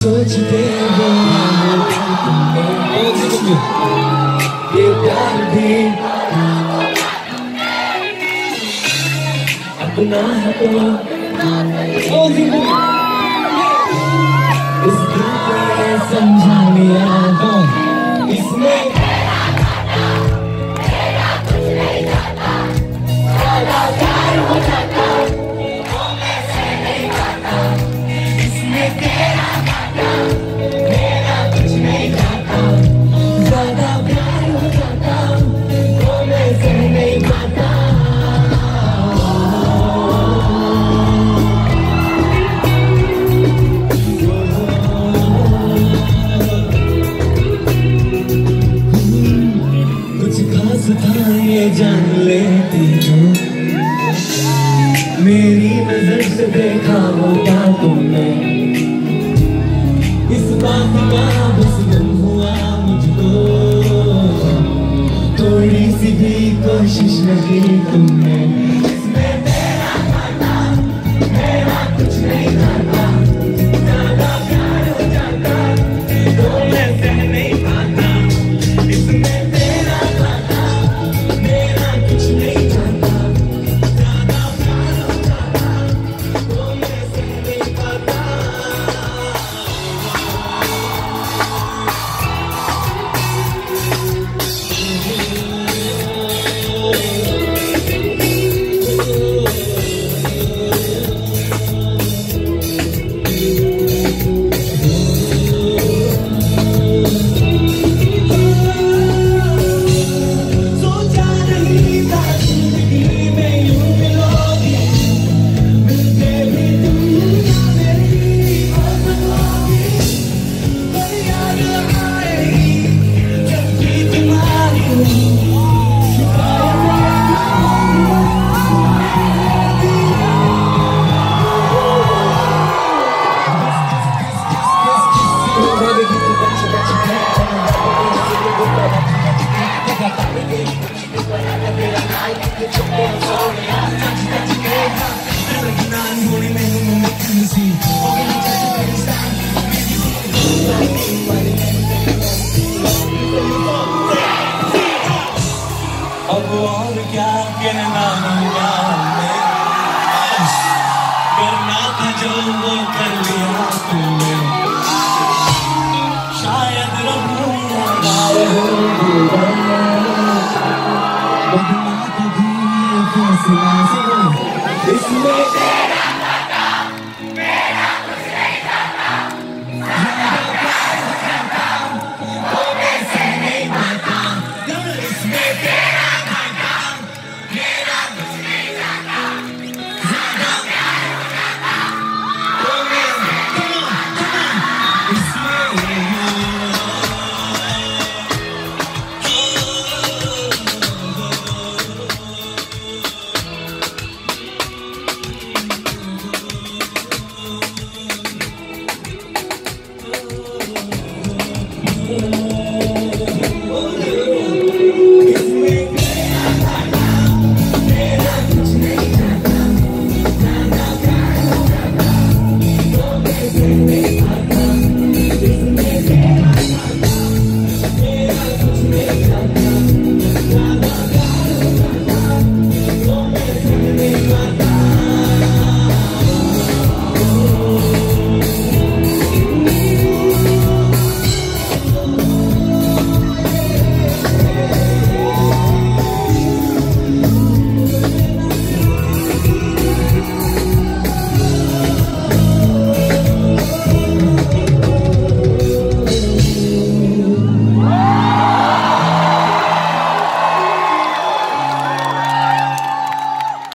सोचते हो ये प्यार भी अपना है तो इस दिल को समझा लिया तो इसमें ये जान लेती हो मेरी नजर से देखा होगा तुमने इस बात का बस गम हुआ मुझको थोड़ी सी भी कोशिश नहीं तुमने इसमें मेरा खाता मेरा कुछ नहीं खाता ज्यादा प्यार हो जाता तो मैं सह नहीं पाता इसमें अब और क्या कहना होगा करना था जो वो कर लिया तुमने शायद रहूंगा बदला कभी ये फैसला सुनो इसमें Oh,